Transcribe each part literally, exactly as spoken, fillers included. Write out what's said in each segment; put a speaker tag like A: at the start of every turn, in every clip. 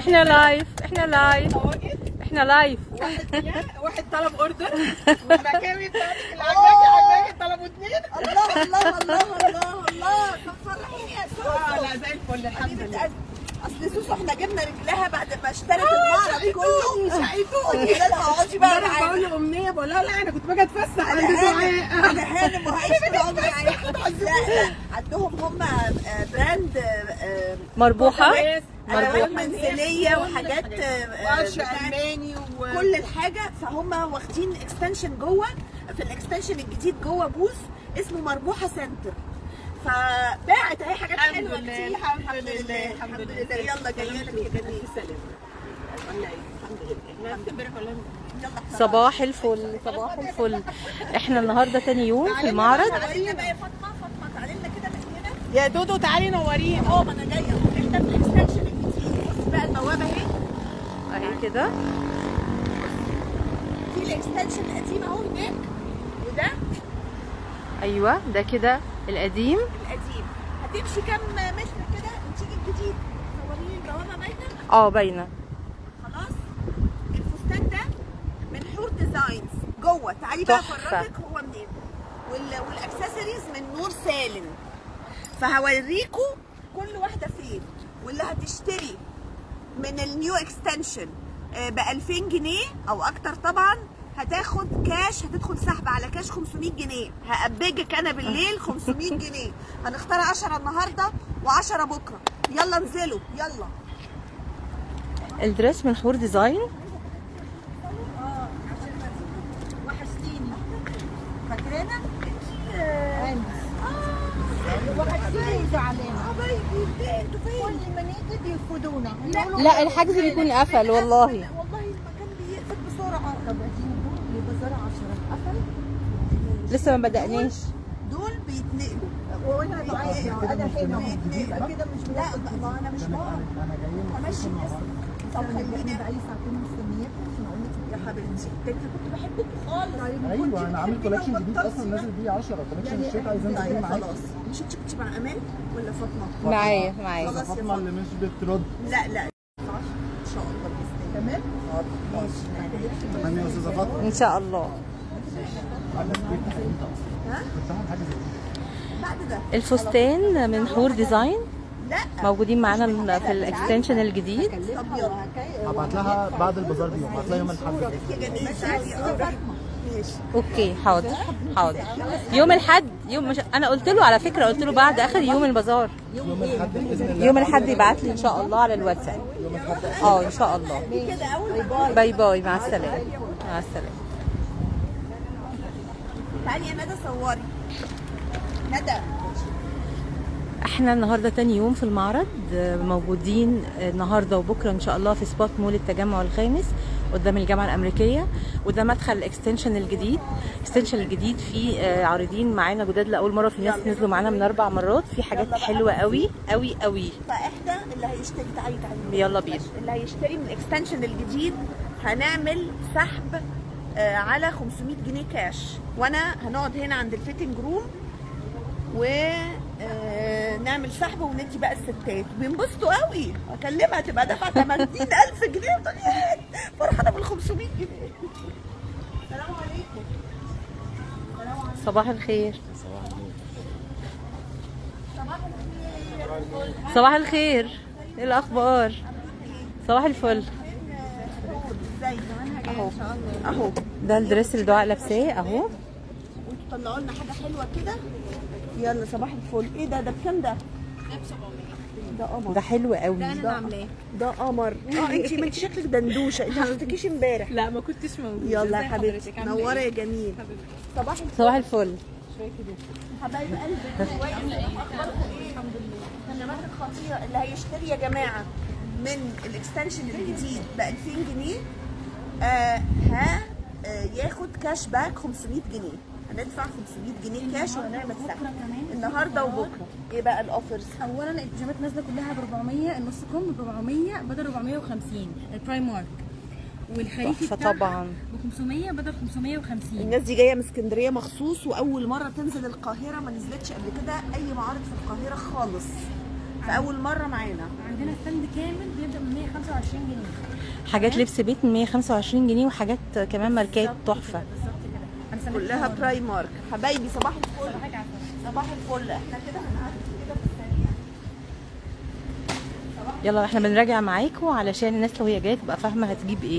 A: احنا لايف احنا لايف احنا لايف.
B: واحد طلب اوردر والمكاوي بتاعتك اللي عجباكي عجباكي طلبوا اثنين.
C: الله الله الله الله الله فرحيني يا سوسو.
B: اه لا زي الفل الحمد لله.
C: اصل سوسو احنا جبنا رجلها بعد ما اشترت المعرض كله. شقيتوني كده اقعدي بقى معايا.
B: بقول لامنيه بقول لها لا انا كنت باجي اتفسح عند دعاء.
C: انا هانم وعايشه لا عندهم هم براند
A: مربوحه
C: مربوحه منزليه وحاجات
B: ورش الماني
C: وكل الحاجه. فهم واخدين اكستنشن جوه في الاكستنشن الجديد جوه بوث اسمه مربوحه سنتر. فباعت اهي حاجات حلوه كتير.
B: الحمد لله الحمد لله.
C: يلا جايه لك يا جميل.
A: صباح الفل صباح الفل. احنا النهارده تاني يوم في المعرض.
C: تعالي بقى يا فاطمه فاطمه تعالي لنا كده من هنا
B: يا دودو تعالي نورينا.
C: اه ما انا جايه. احنا في الاكستنشن الجديد. بصي بقى البوابه اهي
A: اهي كده
C: في الاكستنشن القديم اهو هناك وده
A: ايوه ده كده القديم.
C: القديم هتمشي كام متر كده وتيجي الجديد. صوريني البوابه باينه؟
A: اه باينه.
C: خلاص. الفستان ده من حور ديزاينز جوه. تعالي بقى افرجك هو منين. وال... والاكسسوارز من نور سالم. فهوريكوا كل واحده فين. واللي هتشتري من النيو اكستنشن ب ألفين جنيه او اكتر طبعا هتاخد كاش. هتدخل سحب على كاش خمسمية جنيه. هقبجك انا بالليل خمسمية جنيه. هنختار عشرة النهارده وعشرة بكره. يلا انزلوا يلا.
A: الدريس من حور ديزاين.
C: اه عشان وحشتيني. فاكرانا؟ اه وحشتيني زعلانه. حبايبي انتوا فين؟ كل ما نيجي بيرفضونا.
A: لا الحجز بيكون قفل والله.
C: والله المكان بيقفل بسرعه. طب البازار عشرة قفل؟
A: لسه ما بدأناش.
C: دول بيتنقلوا وانا بعيد انا هنا بيتنقلوا كده. مش لا ما انا مش بعرف انا جاي همشي الناس. طب خليني بقالي ساعتين مستنياكم عشان اقول لك يا حبيبتي ده انت كنت بحبك خالص.
D: ايوه انا عامل كولكشن جديد اصلا نازل بيه عشرة كولكشن الشتاء عايزين ننزل معاكي.
C: خلاص. مش انت كنت مع امان ولا فاطمه؟
A: معايا معايا.
C: خلاص يا
D: فاطمه اللي مش بترد.
C: لا لا ان شاء الله باذن الله. تمام؟ ماشي.
D: تمام يا استاذه فاطمه.
A: ان شاء الله.
C: ها؟ بعد ده
A: الفستان من حور ديزاين
C: لا
A: موجودين معانا في الاكستنشن الجديد.
C: طب يلا
D: هبعت لها بعد البازار بيوم. هبعت لها يوم الاحد.
C: يا جميل تعالي اه ماشي.
A: اوكي حاضر حاضر. يوم الاحد يوم مش انا قلت له على فكره قلت له بعد اخر يوم البازار.
D: يوم الاحد باذن الله.
A: يوم الاحد يبعت لي ان شاء الله على الواتساب. اه ان شاء الله.
C: كده اول
A: باي باي مع السلامه. مع السلامه.
C: تعالي يا ندى صوري. ندى
A: احنا النهارده تاني يوم في المعرض. موجودين النهارده وبكره ان شاء الله في سبوت مول التجمع الخامس قدام الجامعه الامريكيه. وده مدخل الاكستنشن الجديد. الاكستنشن الجديد فيه عارضين معانا جداد لاول مره. في ناس نزلوا معانا من اربع مرات. في حاجات حلوه قوي قوي قوي.
C: فاحنا اللي هيشتري تعالي تعالي
A: يلا بينا.
C: اللي هيشتري من الاكستنشن الجديد هنعمل سحب آه على خمسمية جنيه كاش. وانا هنقعد هنا عند الفيتنج روم ونعمل سحب وندي بقى الستات بينبسطوا قوي. اكلمها تبقى دافعه ثمانين ألف جنيه فرحانه بال خمسمية جنيه. السلام عليكم.
A: صباح الخير. صباح الخير. ايه الاخبار؟ صباح الفل.
C: ازاي اهو اهو
A: ده الدريس اللي دعاء لابساه اهو.
C: وانتوا طلعوا لنا حاجه حلوه كده. يلا صباح الفل. ايه ده ده بكام ده؟ ده قمر.
A: ده حلو قوي.
C: ده انا عاملاه. ده قمر. اه انت ما انت شكلك دندوشه. انت ما شفتكيش امبارح.
B: لا ما كنتش موجوده.
C: يلا يا حبيبتي نوره يا جميل. صباح الفل.
A: صباح الفل.
C: حبايب قلبي اخباركم ايه؟ الحمد لله. خدماتك خطيره. اللي هيشتري يا جماعه من الاكستنشن الجديد ب ألفين جنيه آه ها آه ياخد كاش باك خمسمية جنيه. هندفع خمسمية جنيه كاش وهنعمل سحب النهارده وبكره. ايه بقى الاوفرز؟
E: اولا البيجامات نازله كلها ب أربعمية. النص كم ب أربعمية بدل أربعمية وخمسين البرايم مارك. والخريفي
A: تحفه طبعا
E: ب خمسمية بدل خمسمية وخمسين.
C: الناس دي جايه من اسكندريه مخصوص واول مره تنزل القاهره. ما نزلتش قبل كده اي معارض في القاهره خالص فاول مره معانا.
E: عندنا ستاند كامل بيبدا من مية وخمسة وعشرين جنيه.
A: حاجات لبس بيت من مية وخمسة وعشرين جنيه، وحاجات كمان ماركات تحفه
C: كلها براي مارك. حبايبي صباح الفل. صباح الفل. احنا كده هنعدي كده في السريع.
A: يلا احنا بنراجع معاكم علشان الناس لو هي جايه تبقى فاهمه هتجيب ايه.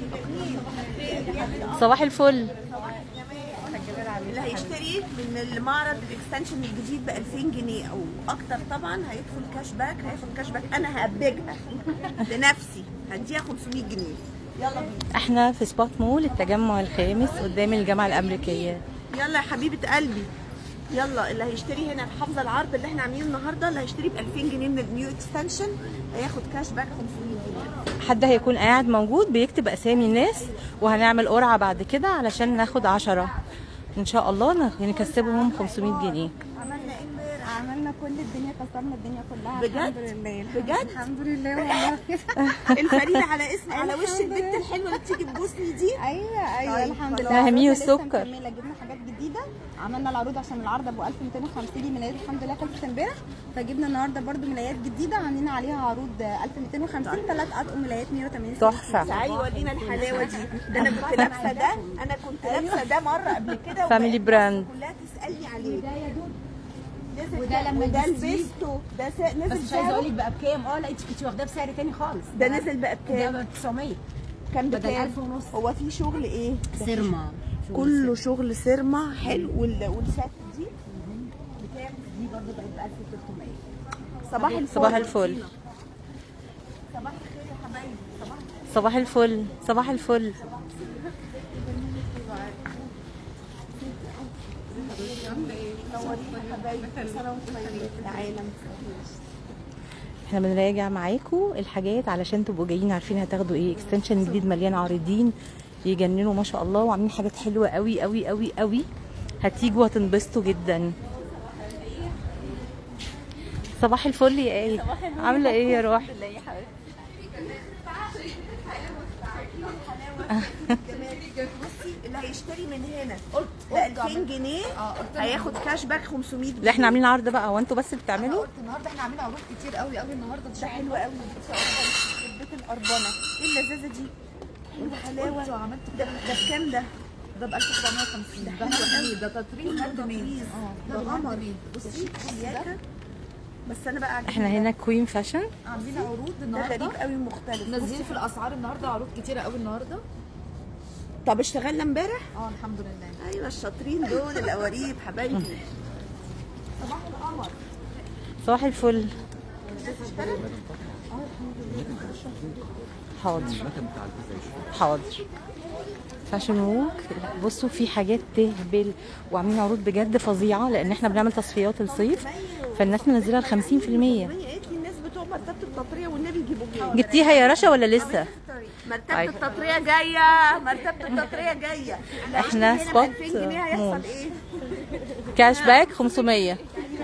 A: صباح الفل.
C: اللي هيشتري من المعرض الاكستنشن الجديد ب ألفين جنيه او اكتر طبعا هيدخل كاش باك. هياخد كاش باك انا هأبجها لنفسي، هديها خمسمية جنيه. يلا بينا.
A: احنا في سبوت مول التجمع الخامس قدام الجامعه الامريكيه.
C: يلا يا حبيبه قلبي، يلا اللي هيشتري هنا حافظه العرض اللي احنا عاملينه النهارده، اللي هيشتري ب ألفين جنيه من النيو اكستنشن هياخد كاش باك خمسمية جنيه.
A: حد هيكون قاعد موجود بيكتب اسامي الناس، وهنعمل قرعه بعد كده علشان ناخد عشرة ان شاء الله نكسبهم خمسمية جنيه.
C: عملنا ايه امبارح؟
E: عملنا كل الدنيا، كسرنا الدنيا كلها.
C: بجد؟
E: الحمد لله.
C: بجد؟
E: الحمد لله والله.
C: الفريده على اسم على وش البنت الحلوه اللي بتيجي تبوسني دي.
E: ايوه ايوه
C: طيب،
E: الحمد
C: خلاص.
E: لله.
A: فهميه
E: لسه
A: والسكر.
E: مكمله، جبنا حاجات جديده، عملنا العروض عشان العرض ابو ألف ومئتين وخمسين دي ملايات الحمد لله خلصت امبارح، فجبنا النهارده برده ملايات جديده عاملين عليها عروض ألف ومئتين وخمسين، ثلاث اطقم ملايات مية وتمانين.
A: تحفه.
C: تعالي ورينا الحلاوه دي. ده انا كنت لابسه ده، انا كنت لابسه ده مره قبل كده.
A: فاميلي براند.
C: كلها تسالني عليه.
E: وده لما
C: وده
E: جبتيه-
C: لبسته ده س- نزل
E: بس مش عايزه اقول
C: سعره.
E: لك بقى بكام. اه لقيت كنت واخداه بسعر تاني خالص.
C: ده نزل بقى
E: ده
C: بكام؟
E: ب تسعمية
C: كان
E: بدل
C: بكام؟
E: ألف ونص.
C: هو في شغل ايه؟
E: سيرما
C: كله شغل سيرما حلو. وال- والسات دي
E: بكام؟ دي برضه بقت ب ألف وتلتمية.
C: صباح الفل.
A: صباح الفل.
C: صباح الخير يا حبايبي. صباح
A: صباح الفل. صباح الفل.
C: النورين يا حبايبي. سنه وانتم طيبين. العالم.
A: احنا بنراجع معاكم الحاجات علشان تبقوا جايين عارفين هتاخدوا ايه. اكستنشن جديد مليان عارضين يجننوا ما شاء الله، وعاملين حاجات حلوه قوي قوي قوي قوي. هتيجوا هتنبسطوا جدا. صباح الفل يا ايه، عامله ايه يا روح؟
C: بصي اللي هيشتري من هنا ب ألفين جنيه هياخد كاش باك خمسمية جنيه.
A: لا احنا عاملين عرض بقى، وانتوا بس اللي بتعملوا.
E: النهارده احنا عاملين عروض كتير قوي قوي النهارده.
C: ده حلو قوي. البيت القربانه. ايه اللذاذه دي؟ ايه الحلاوه؟ ده ده بكام ده؟
E: ده ب ألف وسبعمية وخمسين. ده حلو قوي. ده تطريز هاند ميد.
C: ده قمر. بصي شياكه. بس انا بقى عاجبني
A: احنا هنا كوين فاشن.
E: عاملين عروض
C: ده
E: النهارده.
C: غريب قوي مختلف.
E: نازلين في الاسعار النهارده عروض كتيره قوي النهارده.
C: طب اشتغلنا امبارح؟
E: اه الحمد لله.
C: ايوه الشاطرين دول القواريب حبايبي. صباح القمر.
A: صباح الفل. حاضر حاضر. فاشن ووك. بصوا في حاجات تهبل، وعاملين عروض بجد فظيعه لان احنا بنعمل تصفيات الصيف، فالناس منزلها ال خمسين في المية.
C: قالت لي الناس بتوع مرتبه التطريه والنبي يجيبوا لي.
A: جبتيها يا رشا ولا لسه؟
C: مرتبه
A: طيب.
C: التطريه جايه. مرتبه التطريه جايه. اللي
A: احنا
C: هيشتري هنا
A: سبوت
C: ب ألفين جنيه هيحصل
A: مول.
C: ايه؟
A: كاش باك خمسمية.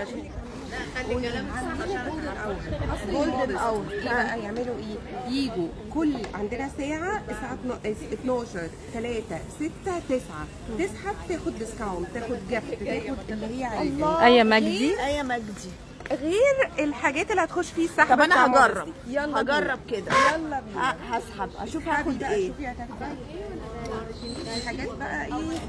C: جولدن اور.
B: بقى يعملوا ايه؟ يجوا كل عندنا ساعة الساعة اتناشر تلاتة ستة تسعة تسحب تاخد ديسكاونت، تاخد جفت، تاخد اللي هي عايزاه.
A: ايه مجدي.
C: ايه مجدي.
B: غير الحاجات اللي هتخش فيه السحب.
C: طب انا
B: بتاع
C: هجرب.
B: مرسي. يلا
C: هجرب كده.
B: يلا بينا.
C: ه- هسحب اشوف هاخد ايه.
B: شوفي هتاخدي ايه. الحاجات بقى ايه؟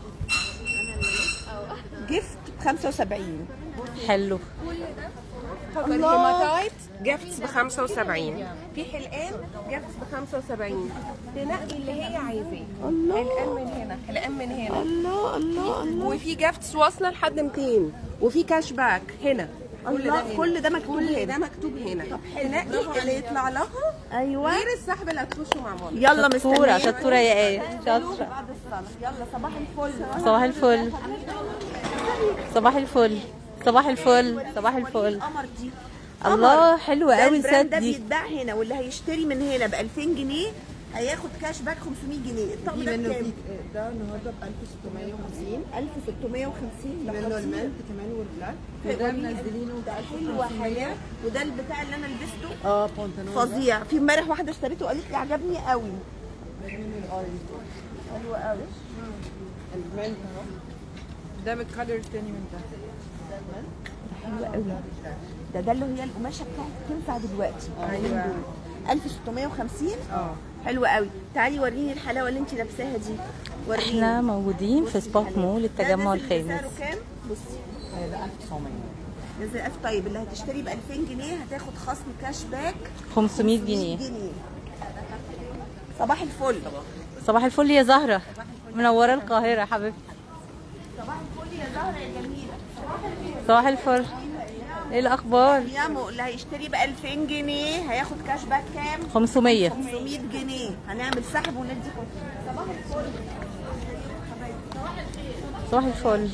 C: جفت ب خمسة وسبعين.
A: حلو.
B: الهيماتايت جافتس ب خمسة وسبعين. في حلقان جافتس ب خمسة وسبعين. تنقي اللي هي عايزاه. حلقان من هنا، حلقان من هنا.
C: الله الله الله.
B: وفي جافتس واصله لحد ميتين، وفي كاش باك هنا. كل ده
C: الله،
B: هنا.
C: كل ده مكتوب
B: كل
C: هنا.
B: ده مكتوب هنا. تنقي اللي يطلع لها
C: ايوه.
B: غير السحب اللي هتخشه مع ماما.
C: يلا
A: شطورة
C: مستنيه.
A: شطورة يا ايه، شاطرة.
C: بعد الصلاه. يلا صباح الفل.
A: صباح الفل. صباح الفل. صباح الفل. صباح الفل.
C: القمر دي.
A: الله حلوة
C: ده
A: قوي
C: البراند
A: السات
C: ده
A: دي.
C: بيتباع هنا، واللي هيشتري من هنا ب ألفين جنيه هياخد كاش باك خمسمية جنيه. الطقم ده بكام؟
B: ده النهارده ب ألف وستمية وخمسين.
C: ألف وستمية وخمسين.
B: منه المنت كمان والبلاك.
C: وده منزلينه ده حلوه حياه. وده البتاع اللي انا لبسته
B: اه بونتانون.
C: فظيع. في امبارح واحده اشتريته وقالت لي عجبني قوي.
B: من الاورنج.
C: حلوه قوي.
B: المنت اهو. ده من الكالر التاني من ده.
C: حلوه قوي. ده ده اللي هي القماشه بتاعت تنفع دلوقتي.
B: ايوه
C: ألف وستمية وخمسين.
B: اه
C: حلوه قوي. تعالي وريني الحلاوه اللي انت لابساها دي. وريني.
A: احنا موجودين في سبوت مول التجمع
C: ده نازل
A: الخامس.
C: بسعره كام؟ بصي
B: ده ألف وتسعمية.
C: نزل ألف. طيب اللي هتشتري ب ألفين جنيه هتاخد خصم كاش باك
A: خمسمية جنيه.
C: صباح الفل.
A: صباح الفل يا زهرة، منورة القاهرة يا حبيبتي.
C: صباح الفل يا زهرة يا جميلة.
A: صباح الفل، ايه الأخبار؟
C: يا مو اللي هيشتري ب ألفين جنيه هياخد كاش باك كام؟
A: خمسمية.
C: خمسمية جنيه. هنعمل سحب وندي صباح الفل.
A: صباح الفل.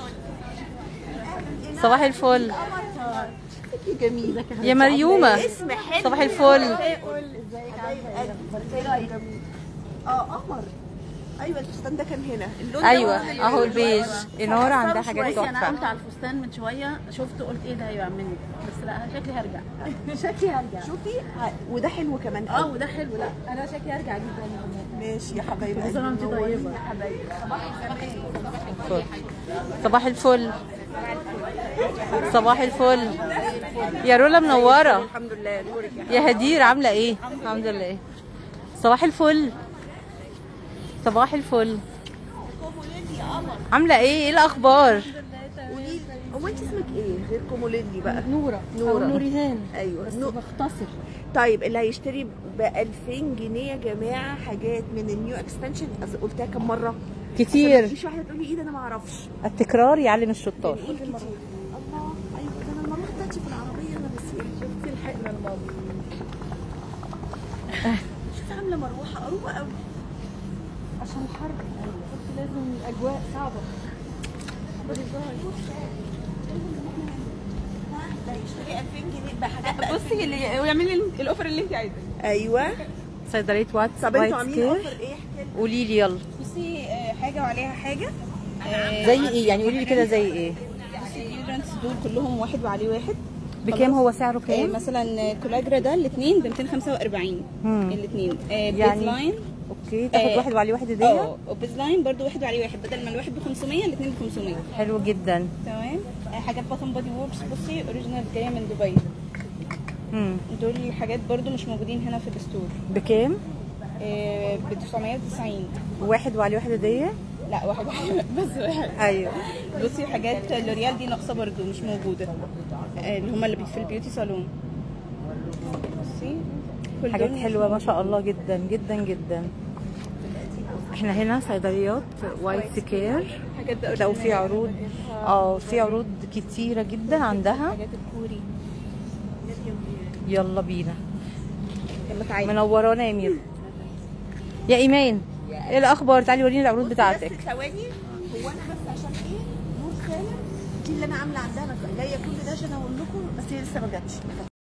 A: صباح الفل
C: جميلة
A: يا مريومة.
C: اسم حلو.
A: صباح الفل.
C: ازيك عاملة اه قمر. ايوه الفستان ده كان هنا اللون ده
A: ايوه
C: هو
A: اهو
C: اللي-
A: البيج. اناره عندها
F: شوية.
A: حاجات
F: انا قلت
A: تحفة.
F: على الفستان من شويه شفته قلت ايه ده هيعمل لي، بس لا انا شكلي هرجع. شكلي هرجع.
C: شوفي ه- وده حلو كمان
F: اه
C: قوي.
F: وده حلو. لا انا شكلي هرجع اجيب تاني.
C: ماشي يا حبايبي.
F: كل سنة وانتي طيبة.
C: يا حبايبي. صباح الجمال.
A: صباح الفل. صباح الفل يا رولا، منورة.
C: الحمد لله نورك يا
A: يا هدير عاملة ايه؟ الحمد لله. صباح الفل. صباح الفل. عاملة ايه؟ ايه الأخبار؟
C: قولي هو انت اسمك ايه غير كوموليدي بقى؟
F: نورة.
C: نورة.
F: أو نوريهان.
C: ايوه
F: بس
C: نو...
F: بختصر.
C: طيب اللي هيشتري ب ألفين جنيه يا جماعه حاجات من النيو اكستنشن. قلتها كم مره؟
A: كتير.
C: مفيش واحده تقول لي ايه ده انا ما اعرفش.
A: التكرار يعلم الشطار.
C: بنقول كتير. الله ايوه ده انا المروحه بتاعتي في العربيه انا نسيت. شفتي لحقنا الماضي. شوفي عامله مروحه قروبه قوي.
F: عشان الحر. قلت لازم الاجواء صعبة.
C: ده هيشتري ألفين جنيه بحاجات ب
B: بصي اللي واعملي لي الاوفر اللي انت عايزاه.
C: ايوه.
A: صيدلية واتس
C: طب انتوا
A: وايت
C: عاملين
A: كير.
C: اوفر ايه؟ احكي لنا.
A: قولي لي يلا.
E: بصي آه، حاجه وعليها حاجه.
A: زي ايه يعني؟ قولي لي كده زي ايه؟
E: بصي الديودرنتس دول كلهم واحد وعليه واحد.
A: بكام هو سعره
E: آه،
A: كام؟
E: مثلا كولاجرا ده الاثنين ب مئتين وخمسة وأربعين.
A: مم.
E: الاثنين
A: يعني-
E: يعني لاين.
A: اوكي تاخد
E: آه،
A: واحد وعليه واحد هدية.
E: اه وبيز لاين برضو واحد وعليه واحد، بدل ما الواحد ب خمسمية الاثنين ب خمسمية.
A: حلو جدا.
E: تمام. آه، حاجات باثن بودي ووركس بصي اوريجينال جايه من دبي.
A: امم
E: دول حاجات برضو مش موجودين هنا في الستور.
A: بكام؟
E: ب تسعمية وتسعين.
A: واحد وعليه واحد هدية؟
E: لا واحد واحد بس واحد.
A: ايوه.
E: بصي حاجات لوريال دي ناقصه برضو مش موجوده. آه، اللي هم اللي في البيوتي صالون. بصي كل
A: حاجات
E: دول
A: حلوة ما شاء الله جدا جدا جدا. احنا هنا صيدليات وايت كير.
E: حاجات بقى
A: لو في عروض، اه في عروض كتيرة جدا عندها.
E: حاجات الكوري.
A: يلا بينا.
E: يلا تعالي.
A: منورانا يا ميرو. يا ايمان ايه الاخبار؟ تعالي وريني العروض بتاعتك.
C: بس ثواني. هو انا بس عشان ايه؟ نور سالم دي اللي انا عامله عندها. بس جايه كل ده عشان اقول لكم بس هي لسه ما جاتش.